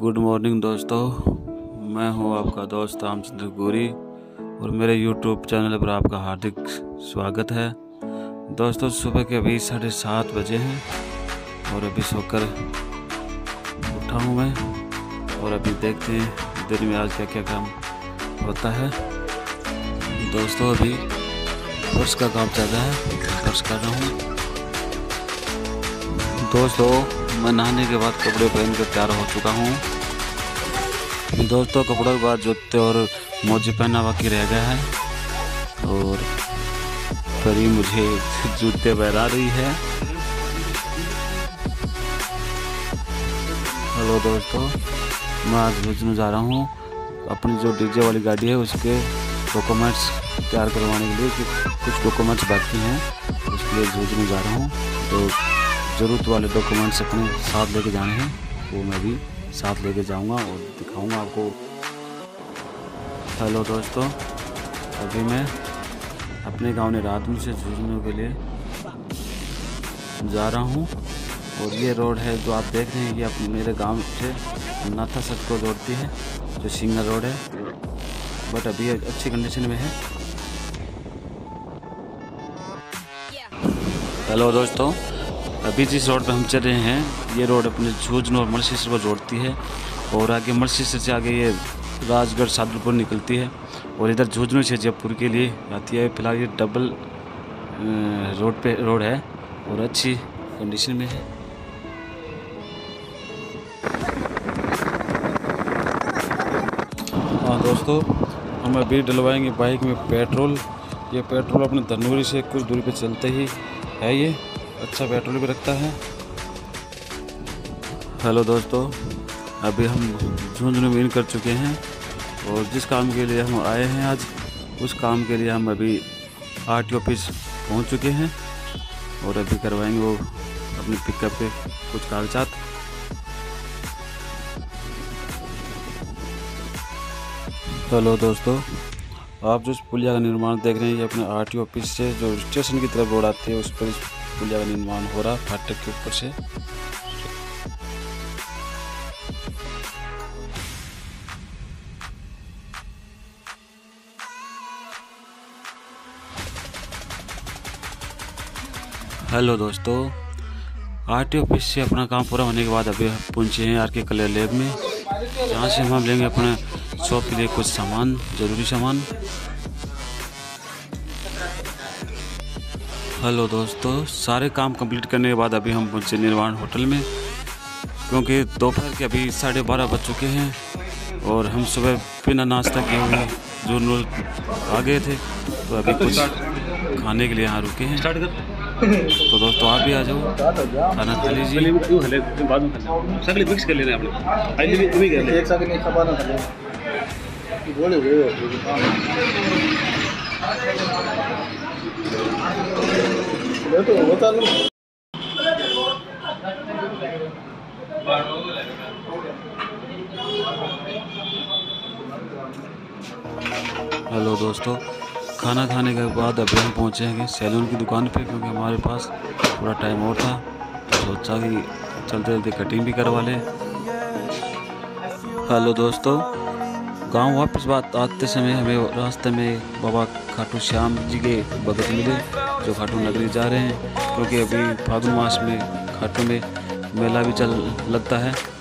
Good morning दोस्तों, मैं हूं आपका दोस्त रामचंद्र गोरी और मेरे यूट्यूब चैनल पर आपका हार्दिक स्वागत है। दोस्तों सुबह के अभी 7:30 बजे हैं और अभी सोकर उठा हूं मैं और अभी देखते हैं दिन में आज क्या क्या काम होता है। दोस्तों अभी फर्श का काम चल रहा है, फर्श कर रहा हूँ। दोस्तों मैं नहाने के बाद कपड़े पहन कर तैयार हो चुका हूँ। दोस्तों कपड़ों के बाद जूते और मोजे पहनना बाकी रह गया है और परी मुझे जूते पहना रही है। हेलो दोस्तों, मैं आज भेजने जा रहा हूँ अपनी जो डीजे वाली गाड़ी है उसके डॉक्यूमेंट्स तैयार करवाने के लिए। कुछ डॉक्यूमेंट्स बाकी हैं उसके लिए भेजने जा रहा हूँ, तो ज़रूरत वाले डॉक्यूमेंट्स अपने साथ लेके जाने हैं, वो मैं भी साथ लेके जाऊंगा और दिखाऊंगा आपको। हेलो दोस्तों, अभी मैं अपने गांव नेरादम से झुंझुनू के लिए जा रहा हूं और ये रोड है जो आप देख रहे हैं, ये अपने मेरे गांव से नाथा सड़क को जोड़ती है, जो सिंगल रोड है, बट अभी अच्छी कंडीशन में है। हेलो दोस्तों, अभी जिस रोड पर हम चल रहे हैं ये रोड अपने झुंझुनू और मलसीसर को जोड़ती है और आगे मलसीसर से आगे ये राजगढ़ सादुलपुर निकलती है और इधर झुंझुनू से जयपुर के लिए आती है। फिलहाल ये डबल रोड है और अच्छी कंडीशन में है। हाँ दोस्तों, हम अभी डलवाएंगे बाइक में पेट्रोल। ये पेट्रोल अपने धनौरी से कुछ दूरी पे चलते ही है, ये अच्छा पेट्रोल भी रखता है। हेलो दोस्तों, अभी हम झुंझुनू में इन कर चुके हैं और जिस काम के लिए हम आए हैं आज, उस काम के लिए हम अभी आरटीओ ऑफिस पहुंच चुके हैं और अभी करवाएंगे वो अपने पिकअप पे कुछ कागजात। हेलो दोस्तों, आप जो पुलिया का निर्माण देख रहे हैं ये अपने आरटीओ ऑफिस से जो स्टेशन की तरफ रोड आती है उस पर पुलिया का निर्माण हो रहा है फाटक के ऊपर से। हेलो दोस्तों, आरटीओ ऑफिस से अपना काम पूरा होने के बाद अभी पहुंचे हैं आर के कलर लैब में, जहाँ से हम लेंगे अपने शॉप के लिए कुछ सामान, ज़रूरी सामान। हेलो दोस्तों, सारे काम कंप्लीट करने के बाद अभी हम पहुंचे निर्वाण होटल में, क्योंकि दोपहर के अभी 12:30 बज चुके हैं और हम सुबह बिना नाश्ता किए हुए जो आ गए थे, तो अभी कुछ खाने के लिए यहाँ रुके हैं। तो दोस्तों आप भी आ जाओ, खाना खा लीजिए। मिक्स कर लेना हेलो दोस्तों, खाना खाने के बाद अभी हम पहुँचेंगे सैलून की दुकान पे, क्योंकि हमारे पास थोड़ा टाइम और था, तो सोचा कि चलते चलते कटिंग भी करवा लें। हेलो दोस्तों, गांव वापस आते समय हमें रास्ते में बाबा खाटू श्याम जी के भगत मिले, जो खाटू नगरी जा रहे हैं, क्योंकि अभी फागुन मास में खाटू में मेला भी लगता है।